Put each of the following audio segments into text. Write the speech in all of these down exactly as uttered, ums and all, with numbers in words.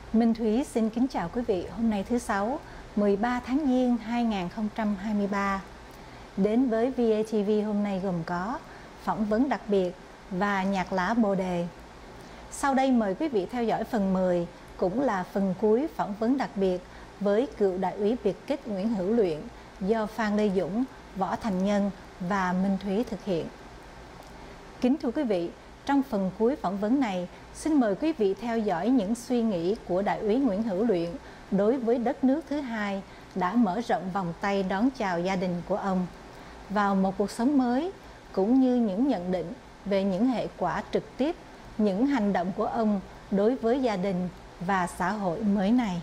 Minh Thúy xin kính chào quý vị. Hôm nay thứ Sáu, mười ba tháng Giêng hai nghìn không trăm hai mươi ba. Đến với vê a tê vê hôm nay gồm có phỏng vấn đặc biệt và nhạc lá bồ đề. Sau đây mời quý vị theo dõi phần mười, cũng là phần cuối phỏng vấn đặc biệt với cựu đại úy biệt kích Nguyễn Hữu Luyện do Phan Lê Dũng, Võ Thành Nhân và Minh Thúy thực hiện. Kính thưa quý vị, trong phần cuối phỏng vấn này, xin mời quý vị theo dõi những suy nghĩ của đại úy Nguyễn Hữu Luyện đối với đất nước thứ hai đã mở rộng vòng tay đón chào gia đình của ông vào một cuộc sống mới, cũng như những nhận định về những hệ quả trực tiếp, những hành động của ông đối với gia đình và xã hội mới này.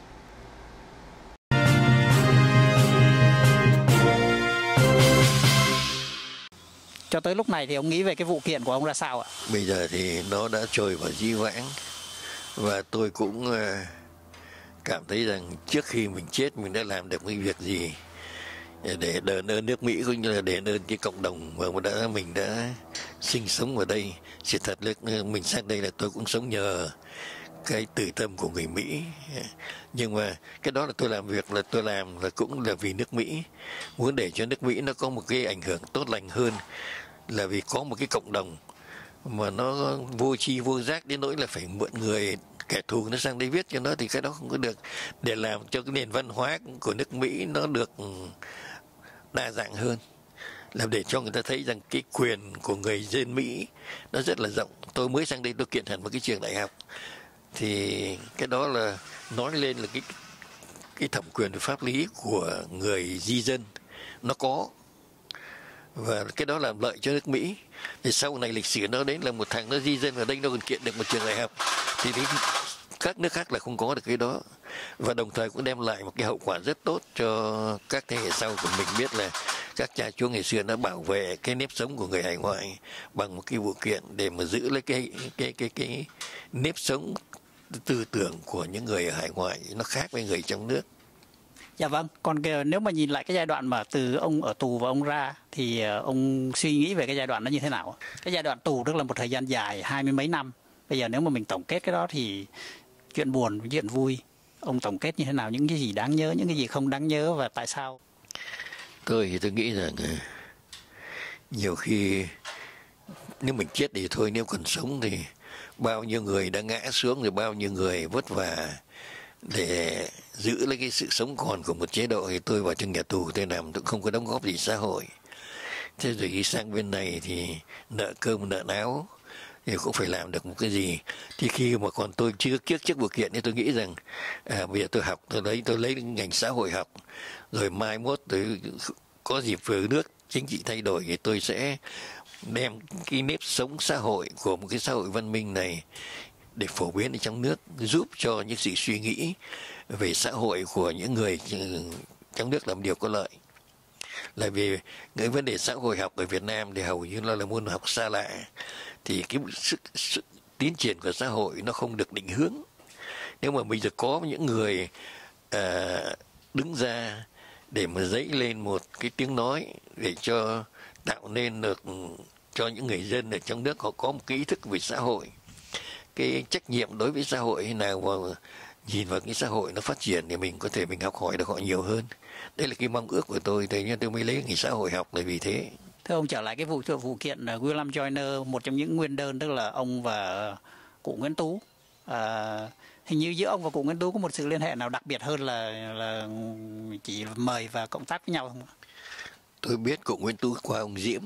Cho tới lúc này thì ông nghĩ về cái vụ kiện của ông ra sao ạ? Bây giờ thì nó đã trôi vào dĩ vãng, và tôi cũng cảm thấy rằng trước khi mình chết mình đã làm được cái việc gì để đền ơn nước Mỹ, cũng như là đền ơn cái cộng đồng mà đã mình đã sinh sống ở đây. Sự thật là mình sang đây là tôi cũng sống nhờ cái từ tâm của người Mỹ, nhưng mà cái đó là tôi làm việc là tôi làm là cũng là vì nước Mỹ, muốn để cho nước Mỹ nó có một cái ảnh hưởng tốt lành hơn, là vì có một cái cộng đồng mà nó vô tri vô giác đến nỗi là phải mượn người kẻ thù nó sang đây viết cho nó, thì cái đó không có được, để làm cho cái nền văn hóa của nước Mỹ nó được đa dạng hơn, làm để cho người ta thấy rằng cái quyền của người dân Mỹ nó rất là rộng. Tôi mới sang đây tôi kiện hẳn một cái trường đại học, thì cái đó là nói lên là cái cái thẩm quyền về pháp lý của người di dân nó có, và cái đó làm lợi cho nước Mỹ. Thì sau này lịch sử nó đến là một thằng nó di dân ở đây nó còn kiện được một trường đại học, thì đến các nước khác là không có được cái đó, và đồng thời cũng đem lại một cái hậu quả rất tốt cho các thế hệ sau của mình, biết là các cha chúa ngày xưa đã bảo vệ cái nếp sống của người hải ngoại bằng một cái vụ kiện để mà giữ lấy cái cái cái cái nếp sống tư tưởng của những người ở hải ngoại nó khác với người trong nước. Dạ vâng, còn nếu mà nhìn lại cái giai đoạn mà từ ông ở tù và ông ra thì ông suy nghĩ về cái giai đoạn đó như thế nào? Cái giai đoạn tù tức là một thời gian dài, hai mươi mấy năm. Bây giờ nếu mà mình tổng kết cái đó thì chuyện buồn, chuyện vui, ông tổng kết như thế nào? Những cái gì đáng nhớ, những cái gì không đáng nhớ và tại sao? Tôi thì tôi nghĩ rằng nhiều khi nếu mình chết thì thôi, nếu còn sống thì bao nhiêu người đã ngã xuống, rồi bao nhiêu người vất vả để giữ lấy cái sự sống còn của một chế độ, thì tôi vào trong nhà tù tôi làm tôi không có đóng góp gì xã hội. Thế rồi khi sang bên này thì nợ cơm nợ áo thì cũng phải làm được một cái gì. Thì khi mà còn tôi chưa trước trước vụ kiện thì tôi nghĩ rằng à, bây giờ tôi học, tôi lấy tôi lấy ngành xã hội học, rồi mai mốt tôi có dịp về nước chính trị thay đổi thì tôi sẽ đem cái nếp sống xã hội của một cái xã hội văn minh này để phổ biến ở trong nước, giúp cho những sự suy nghĩ về xã hội của những người trong nước làm điều có lợi. Là vì cái vấn đề xã hội học ở Việt Nam thì hầu như là, là môn học xa lạ, thì cái sự, sự tiến triển của xã hội nó không được định hướng. Nếu mà bây giờ có những người à, đứng ra để mà dấy lên một cái tiếng nói để cho tạo nên được cho những người dân ở trong nước họ có một cái ý thức về xã hội, cái trách nhiệm đối với xã hội, nào mà nhìn vào cái xã hội nó phát triển thì mình có thể mình học hỏi được họ nhiều hơn. Đây là cái mong ước của tôi, thế nên tôi mới lấy ngành xã hội học là vì thế. Thưa ông, trở lại cái vụ vụ kiện William Joyner, một trong những nguyên đơn tức là ông và cụ Nguyễn Tú, à, hình như giữa ông và cụ Nguyễn Tú có một sự liên hệ nào đặc biệt hơn là là chỉ mời và cộng tác với nhau không? Tôi biết cụ Nguyễn Tú qua ông Diễm.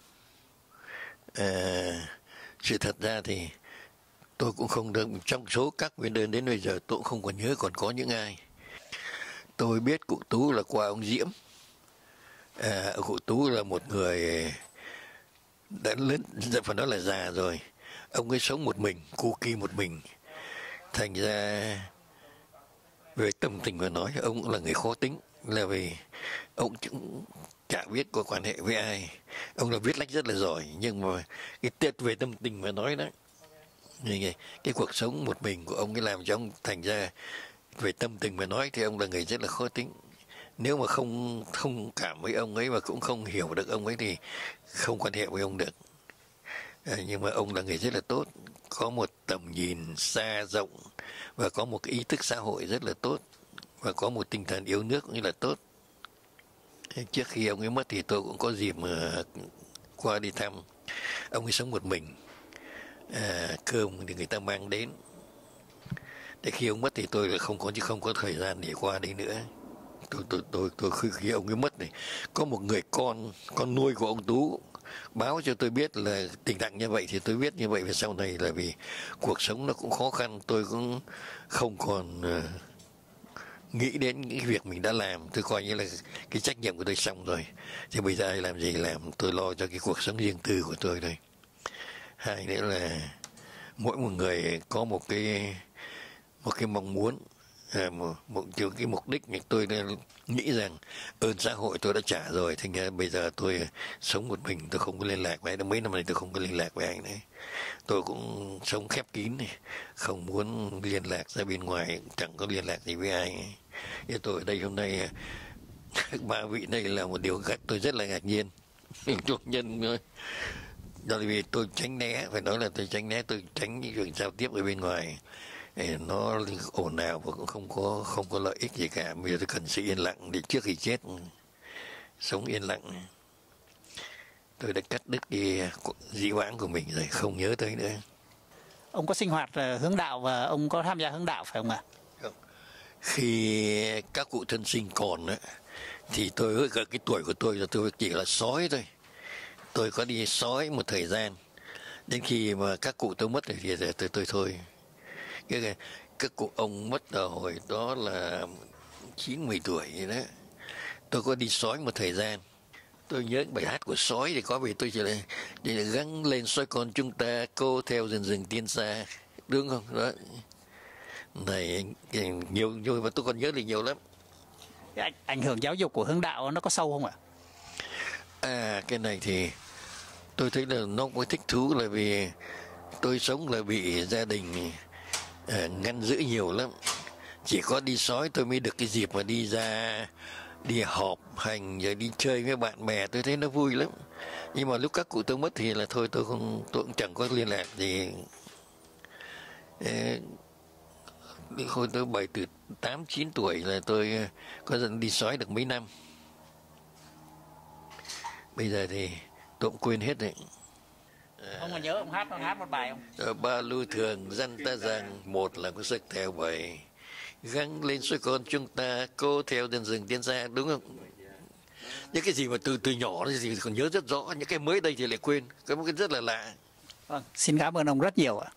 À, sự thật ra thì tôi cũng không được, trong số các nguyên đơn đến bây giờ tôi cũng không còn nhớ còn có những ai. Tôi biết cụ Tú là qua ông Diễm. À, cụ Tú là một người đã lớn, phải nói là già rồi. Ông ấy sống một mình, cô kỳ một mình. Thành ra về tâm tình mà nói, ông cũng là người khó tính, là vì ông cũng chả biết có quan hệ với ai. Ông là viết lách rất là giỏi, nhưng mà cái tiết về tâm tình mà nói đó, cái cuộc sống một mình của ông ấy làm cho ông thành ra về tâm tình mà nói thì ông là người rất là khó tính. Nếu mà không không cảm với ông ấy và cũng không hiểu được ông ấy thì không quan hệ với ông được. À, nhưng mà ông là người rất là tốt, có một tầm nhìn xa rộng, và có một cái ý thức xã hội rất là tốt, và có một tinh thần yêu nước cũng như là tốt. Trước khi ông ấy mất thì tôi cũng có dịp mà qua đi thăm. Ông ấy sống một mình, à, cơm thì người ta mang đến. Để khi ông mất thì tôi là không có chứ không có thời gian để qua đây nữa. Tôi tôi tôi tôi khi, khi ông ấy mất này, có một người con con nuôi của ông Tú báo cho tôi biết là tình trạng như vậy, thì tôi biết như vậy về sau này là vì cuộc sống nó cũng khó khăn, tôi cũng không còn uh, nghĩ đến những việc mình đã làm. Tôi coi như là cái trách nhiệm của tôi xong rồi, thì bây giờ ai làm gì làm, tôi lo cho cái cuộc sống riêng tư của tôi thôi. Hai nữa là mỗi một người có một cái một cái mong muốn, à, một, một cái mục đích. Nhưng tôi nghĩ rằng ơn xã hội tôi đã trả rồi, thành ra bây giờ tôi sống một mình, tôi không có liên lạc với ai. Mấy năm nay tôi không có liên lạc với ai nữa. Tôi cũng sống khép kín này, không muốn liên lạc ra bên ngoài, chẳng có liên lạc gì với ai. Thế tôi ở đây hôm nay ba vị này là một điều tôi rất là ngạc nhiên. Chủ nhân thôi. Đó là vì tôi tránh né, phải nói là tôi tránh né, tôi tránh những chuyện giao tiếp ở bên ngoài. Nó ồn ào và cũng không có không có lợi ích gì cả. Bây giờ tôi cần sự yên lặng để trước khi chết sống yên lặng. Tôi đã cắt đứt cái dĩ vãng của mình rồi, không nhớ tới nữa. Ông có sinh hoạt hướng đạo và ông có tham gia hướng đạo phải không ạ? Không. Khi các cụ thân sinh còn á, thì tôi ở cái tuổi của tôi là tôi chỉ là sói thôi. Tôi có đi sói một thời gian. Đến khi mà các cụ tôi mất thì tôi, tôi, tôi thôi. Cái, các cụ ông mất ở hồi đó là chín mười tuổi vậy đó. Tôi có đi sói một thời gian. Tôi nhớ bài hát của sói thì có vì tôi chỉ là, chỉ là gắng lên sói con chúng ta, cô theo rừng rừng tiên xa, đúng không? Đó. Này nhiều nhiều mà tôi còn nhớ thì nhiều lắm. Ảnh, ảnh hưởng giáo dục của hướng đạo nó có sâu không ạ? À, cái này thì tôi thấy là nó có thích thú, là vì tôi sống là bị gia đình à, ngăn giữ nhiều lắm. Chỉ có đi sói tôi mới được cái dịp mà đi ra đi họp hành rồi đi chơi với bạn bè, tôi thấy nó vui lắm. Nhưng mà lúc các cụ tôi mất thì là thôi, tôi không tôi cũng chẳng có liên lạc gì. Ê, hồi tôi bảy từ tám chín tuổi là tôi có dẫn đi sói được mấy năm. Bây giờ thì tôi cũng quên hết đấy. Ông còn nhớ ông hát ông hát một bài không? Ba lưu thường dân ta rằng, một là có sức theo bảy, gắng lên sói con chúng ta, cô theo rừng rừng tiên xa, đúng không? Những cái gì mà từ từ nhỏ thì còn nhớ rất rõ, những cái mới đây thì lại quên, cái một cái rất là lạ. Vâng, xin cảm ơn ông rất nhiều ạ.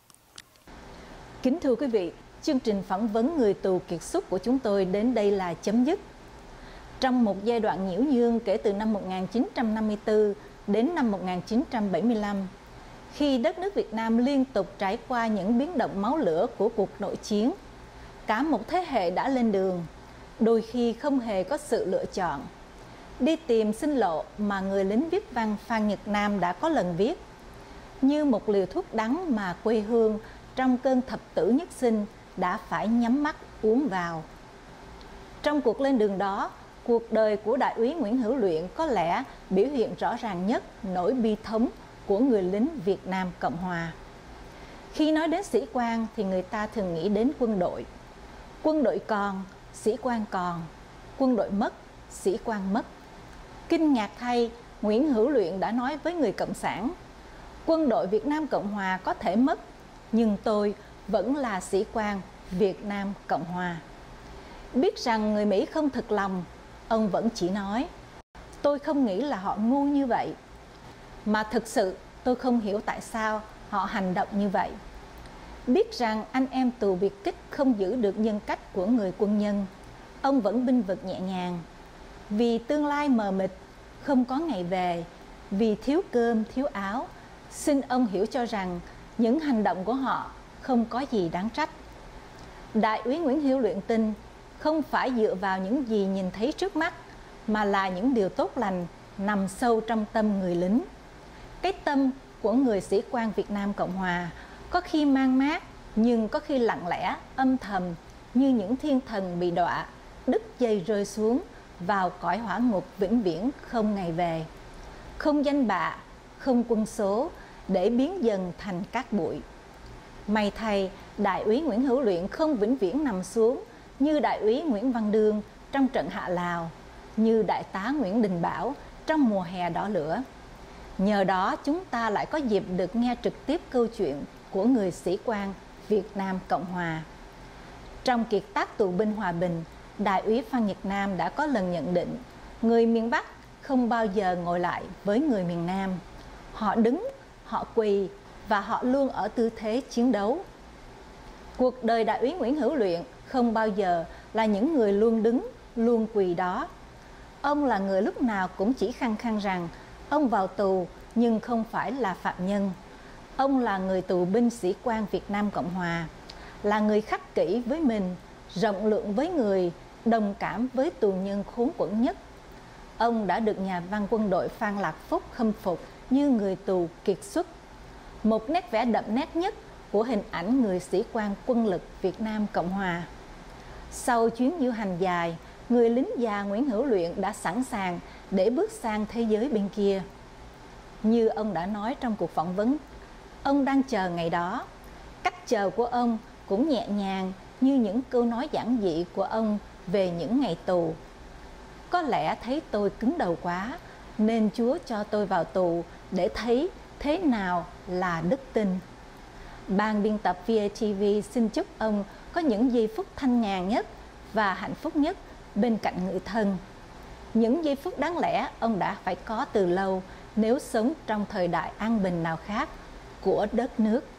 Kính thưa quý vị, chương trình phỏng vấn người tù kiệt xuất của chúng tôi đến đây là chấm dứt. Trong một giai đoạn nhiễu nhương kể từ năm một nghìn chín trăm năm mươi tư đến năm một nghìn chín trăm bảy mươi lăm, khi đất nước Việt Nam liên tục trải qua những biến động máu lửa của cuộc nội chiến, cả một thế hệ đã lên đường, đôi khi không hề có sự lựa chọn, đi tìm sinh lộ mà người lính viết văn Phan Nhật Nam đã có lần viết, như một liều thuốc đắng mà quê hương trong cơn thập tử nhất sinh đã phải nhắm mắt uống vào. Trong cuộc lên đường đó, cuộc đời của đại úy Nguyễn Hữu Luyện có lẽ biểu hiện rõ ràng nhất nỗi bi thống của người lính Việt Nam Cộng Hòa. Khi nói đến sĩ quan thì người ta thường nghĩ đến quân đội. Quân đội còn, sĩ quan còn. Quân đội mất, sĩ quan mất. Kinh ngạc thay, Nguyễn Hữu Luyện đã nói với người Cộng sản: quân đội Việt Nam Cộng Hòa có thể mất, nhưng tôi vẫn là sĩ quan Việt Nam Cộng Hòa. Biết rằng người Mỹ không thực lòng, ông vẫn chỉ nói: tôi không nghĩ là họ ngu như vậy. Mà thực sự tôi không hiểu tại sao họ hành động như vậy. Biết rằng anh em tù biệt kích không giữ được nhân cách của người quân nhân, ông vẫn bênh vực nhẹ nhàng. Vì tương lai mờ mịt, không có ngày về, vì thiếu cơm, thiếu áo, xin ông hiểu cho rằng những hành động của họ không có gì đáng trách. Đại úy Nguyễn Hữu Luyện tin không phải dựa vào những gì nhìn thấy trước mắt, mà là những điều tốt lành nằm sâu trong tâm người lính. Cái tâm của người sĩ quan Việt Nam Cộng Hòa có khi mang mát, nhưng có khi lặng lẽ, âm thầm, như những thiên thần bị đọa, đứt dây rơi xuống vào cõi hỏa ngục vĩnh viễn không ngày về. Không danh bạ, không quân số, để biến dần thành cát bụi. May thay, Đại úy Nguyễn Hữu Luyện không vĩnh viễn nằm xuống như Đại úy Nguyễn Văn Đương trong trận Hạ Lào, như Đại tá Nguyễn Đình Bảo trong mùa hè đỏ lửa. Nhờ đó chúng ta lại có dịp được nghe trực tiếp câu chuyện của người sĩ quan Việt Nam Cộng Hòa. Trong kiệt tác Tù binh Hòa bình, Đại úy Phan Nhật Nam đã có lần nhận định người miền Bắc không bao giờ ngồi lại với người miền Nam. Họ đứng, họ quỳ và họ luôn ở tư thế chiến đấu. Cuộc đời Đại úy Nguyễn Hữu Luyện không bao giờ là những người luôn đứng, luôn quỳ đó. Ông là người lúc nào cũng chỉ khăng khăng rằng ông vào tù nhưng không phải là phạm nhân. Ông là người tù binh sĩ quan Việt Nam Cộng Hòa, là người khắc kỷ với mình, rộng lượng với người, đồng cảm với tù nhân khốn quẫn nhất. Ông đã được nhà văn quân đội Phan Lạc Phúc khâm phục như người tù kiệt xuất. Một nét vẽ đậm nét nhất của hình ảnh người sĩ quan quân lực Việt Nam Cộng Hòa. Sau chuyến diễu hành dài, người lính già Nguyễn Hữu Luyện đã sẵn sàng để bước sang thế giới bên kia. Như ông đã nói trong cuộc phỏng vấn, ông đang chờ ngày đó. Cách chờ của ông cũng nhẹ nhàng như những câu nói giản dị của ông về những ngày tù. Có lẽ thấy tôi cứng đầu quá, nên Chúa cho tôi vào tù để thấy thế nào là đức tin. Ban biên tập vê a tê vê xin chúc ông có những giây phút thanh nhàn nhất và hạnh phúc nhất bên cạnh người thân. Những giây phút đáng lẽ ông đã phải có từ lâu nếu sống trong thời đại an bình nào khác của đất nước.